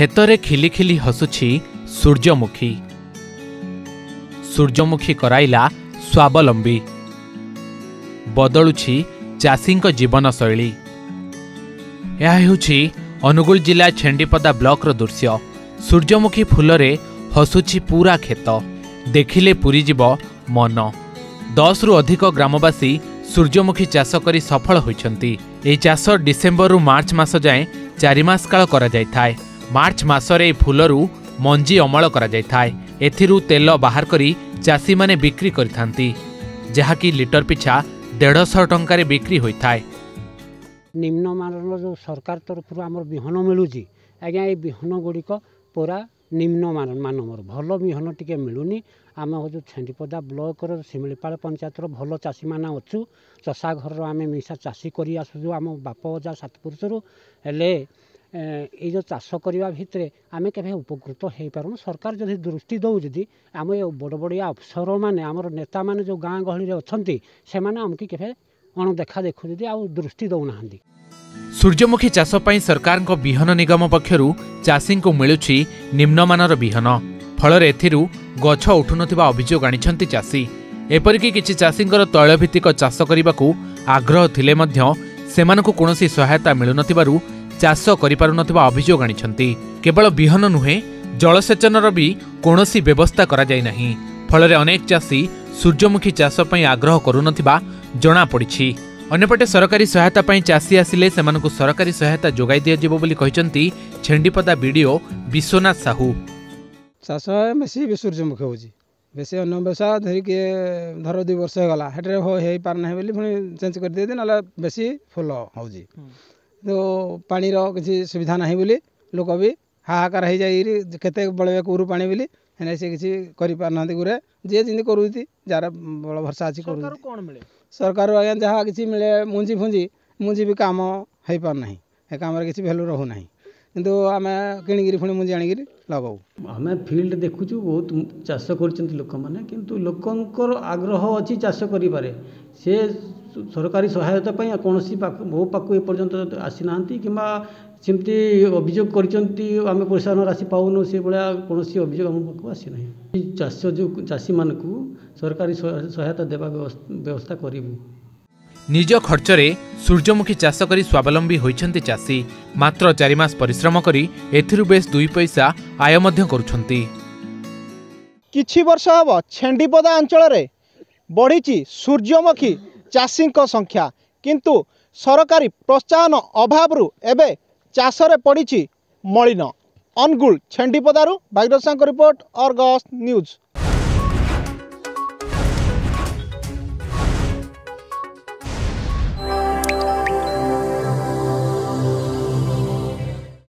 खेतरे खिली खिली हसुछि सूर्यमुखी। सूर्यमुखी कराइला स्वावलंबी। बदलुछि चाषींक जीवन शैली। यह हेउछि अनुगुल जिला छेंडीपदा ब्लॉक रो दृश्य। सूर्यमुखी फूलरे हसुछि पूरा खेत। देखिले पूरी जीव मन। 10 रु अधिक ग्रामवासी सूर्यमुखी चाष करी सफल होइछंती। एही चाष डिसेंबर रु मार्च मास जाए 4 मास काल करा जायथाय। मार्च मासरे फूलरू मंजी अमल करा जायथाय। एथिरु तेल बाहर करी चाषी माने बिक्री करिथांती, जहाँकि लिटर पिछा 150 टंकार बिक्री होइथाय। निम्न मानर जो सरकार तरफ आमर बिहन मिलूची आज्ञा ये बिहन गुड़िक पूरा निम्न मानवर भल बिहन टिके मिलूनी। आम हूँ छेंडीपदा ब्लॉक शिमिलीपाल पंचायतर भल चाषी मान अच्छु। चषा घर आम मिशा चाषी कर आसुँ आम बाप अजा सात पुरुषर हेले ये जो चाष करने भितर आम के उपकृत हो पारूँ। सरकार जदि दृष्टि दौदी आम ये बड़ बड़िया अफसर मैंने आमर नेता मैंने जो गाँ गहली अच्छा से आमको के अणदेखा देखुं आ दृष्टि दौना। सूर्यमुखी चाष पई सरकार को बिहन निगम पक्षरु चाषी को मिलुछि निम्नमानर बिहन। फल एथिरु गछ उठुनथिबा अभियोग आनिछंती चाषी। एपरिकी किछि चाषींकर तैलभित्तिक चाष करबाकू आग्रह थिले मध्य सेमानकु कोनोसी सहायता मिलुनथिबारु चाष करिपारुनथिबा अभियोग आनिछंती। केवल बिहन नुहे जलसेचनर भी कोनोसी व्यवस्था करा जाय नाही। फल अनेक चाषी सूर्यमुखी चाष पई आग्रह करुनथिबा जणा पड़िछि। अन्यपटे सरकारी सहायता पई चाषी आसिले सेमानकु सरकारी सहायता जोगाई दिया जिवो बोली कहिसंती छेंडीपदा बीडीओ विश्वनाथ साहू। चाष बेसी सूर्यमुखी होची बेसी अन्य व्यवसाय धरिके धर 2 वर्ष गला हेटे हो पार ना बोली पुणी चेंज कर दिए ना बेसी फुल होची। तो पानी रो किसी सुविधा नहीं बोली लोक भी हाहाकार हो जाए केते बड़े कूरु पानी बोली हेने से किसी करि पार ना गुरे जे जिंदगी करूती जार बड़ भरसा अछि करू। कौन मिले सरकार आज्ञा जहाँ किसी मिले मुंजी भी काम हो पार नहीं। ए काम रे किसी वैल्यू रहू नहीं किंतु आम किणिकी पुणी मुंजी आनिक लगाऊ। आम फिल्ड देखुचु बहुत चाष कर लोक मैंने किंतु लोकंकर आग्रह अच्छी चाष करें से सरकारी सहायता कौन मो पाक एपर्यंत आसी ना कि सेमती अभियोग करें प्रोत्साहन राशि पाऊनु से भाया कौन अभियोग आम पाक आसी ना। चाष जो चाषी मान को सरकारी सहायता देवा व्यवस्था करूँ। निज खर्चरे सूर्यमुखी चाष करी स्वावलंबी होइछंती चाषी। मात्र 4 मास परिश्रम करी एथिरु बेस 2 पैसा आय मध्य करुछंती। किछि वर्ष हब छेंडीपदा अंचल रे बढ़ी सूर्यमुखी चाषी संख्या, किंतु सरकारी प्रोत्साहन अभाव एबे चाषरे पड़ी मलिन। अनुगुल छेंडीपदारू Bhagirath Sahu report, Argus news.